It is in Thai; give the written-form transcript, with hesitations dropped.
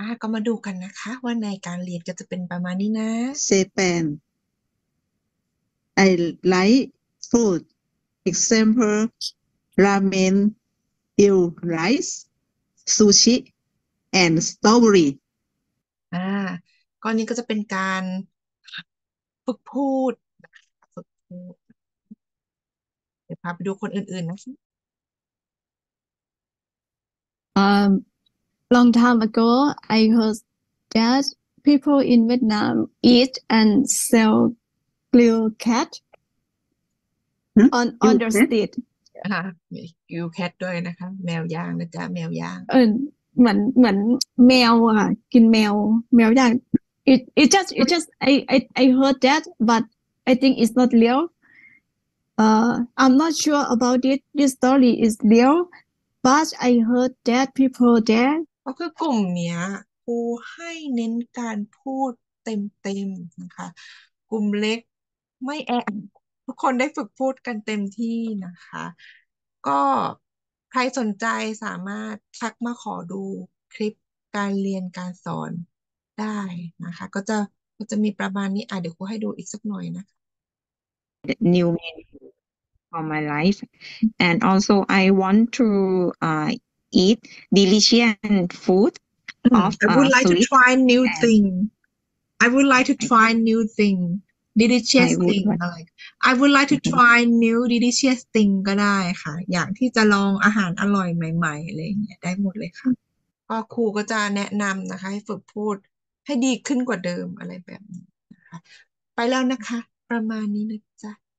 ก็มาดูกันนะคะว่าในการเรียนก็จะเป็นประมาณนี้นะ Japan. I like food. Example, ramen, eel rice, sushi, and strawberry. อ่าก็นี้ก็จะเป็นการฝึกพูดนะคะฝึกพูดเดี๋ยวพาไปดูคนอื่นๆนะคะ Um, long time ago, I heard that people in Vietnam eat and sell grilled cat on the Okay. street. มียูแคทด้วยนะคะแมวย่างนะจ๊ะแมวย่างเหมือนแมวอะค่ะกินแมวย่าง it just I heard that but I think it's not real. I'm not sure about it. This story is real, but I heard that people there ก็คือกลุ่มเนี้ยครูให้เน้นการพูดเต็มๆนะคะกลุ่มเล็กไม่แออัดทุกคนได้ฝึกพูดกันเต็มที่นะคะก็ใครสนใจสามารถทักมาขอดูคลิปการเรียนการสอนได้นะคะก็จะมีประมาณนี้เดี๋ยวครูให้ดูอีกสักหน่อยนะคะ new menu for my life. And also I want to eat delicious food of I would like to sweet try new and thing. I would like to try new thing. delicious I would thing like อะไร I would like to try new delicious thing ก็ได้ค่ะ อย่างที่จะลองอาหารอร่อยใหม่ๆอะไรอย่างเงี้ยได้หมดเลยค่ะก็ครูก็จะแนะนำนะคะให้ฝึกพูดให้ดีขึ้นกว่าเดิมอะไรแบบนี้นะคะไปแล้วนะคะ ประมาณนี้นะจ๊ะ